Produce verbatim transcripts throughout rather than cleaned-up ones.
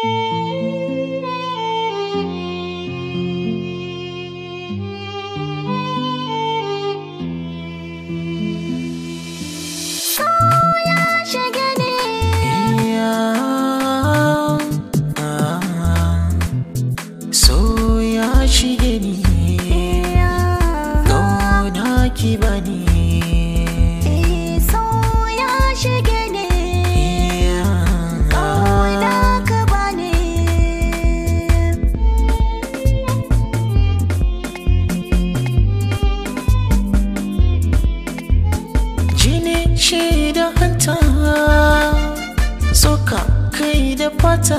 Soka kai da fata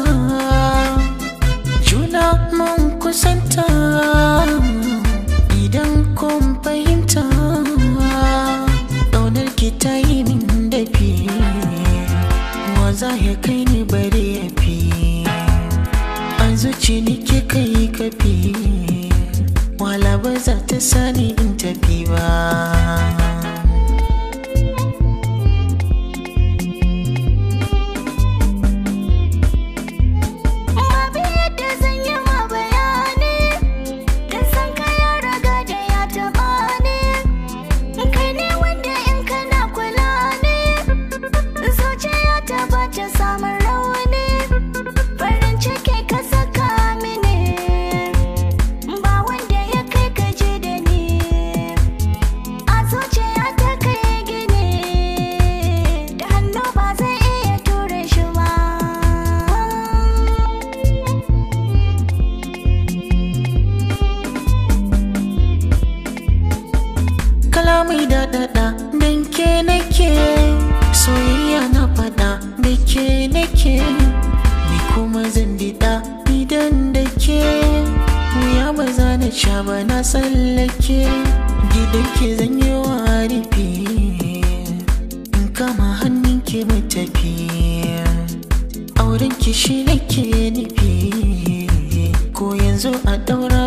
juna mun kusanta idan kun fahimta ƙaunar ki ta yi min dafi wa za ya kai ni bare ya fi an zuci ni ke kai kafi wala ba za ta sani in tafi ba. Mai daɗaɗa don ke nake soyayya na faɗa da ke nake ni kuma zan biɗa idan da ke wuya ba za na sha ba na tsallake gidan ke zan yi wa rufi in kama hannun ke mu tafi auren ki shi nake nufi ko yanzu a ɗaura